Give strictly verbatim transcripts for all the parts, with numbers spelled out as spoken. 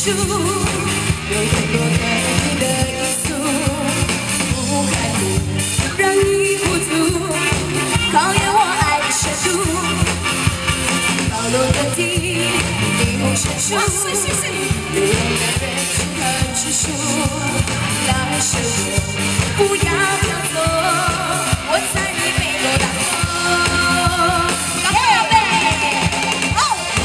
数，有很多个你的因素，不开悟，让你糊涂，考验我爱的深度。高楼的地，霓虹闪烁，流浪的人群很拘束，那是我，不要飘走，我在你背后打工。高高贝，哦，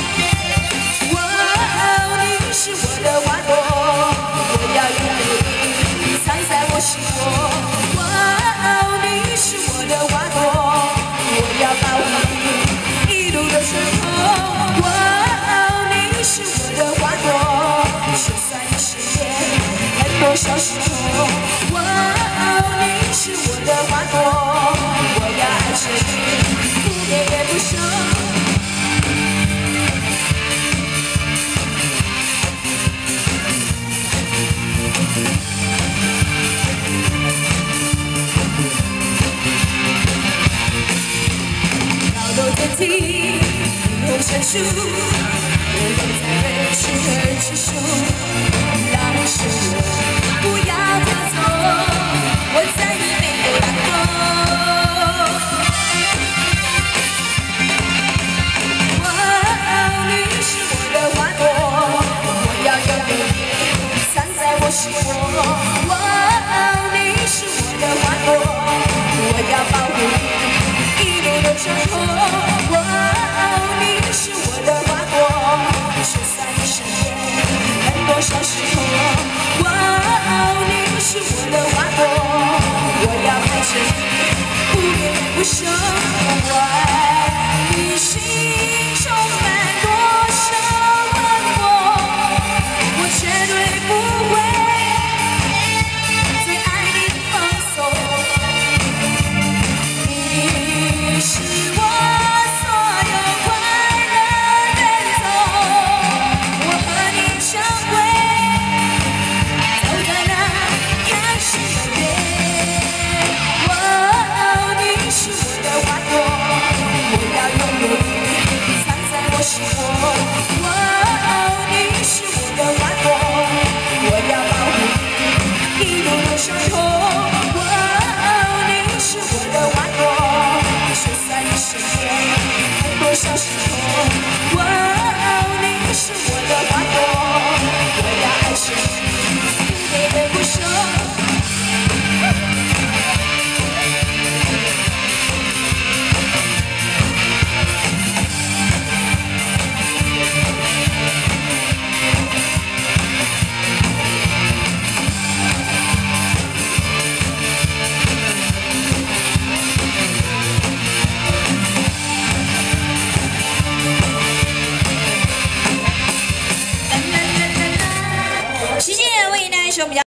哇，你是我的花朵，我要用你藏在我心窝。哇，你是我的花朵，我要保护你一路的顺风。哇，你是我的花朵，就算你身边很多小石头。哇，你是我的花朵，我要爱着你，不变也不休。高楼电梯，霓虹闪烁，我留在人群而拘束，让生活不要飘走，我在你背后打工。哇，你是我的花朵，我要拥有你，藏在我心窝。哇，你是我的花朵，我要保护你一路的顺风。哇，你是我的花朵，就算你身边很多小石头。哇，你是我的花朵，我要爱着你，不变不休。哇。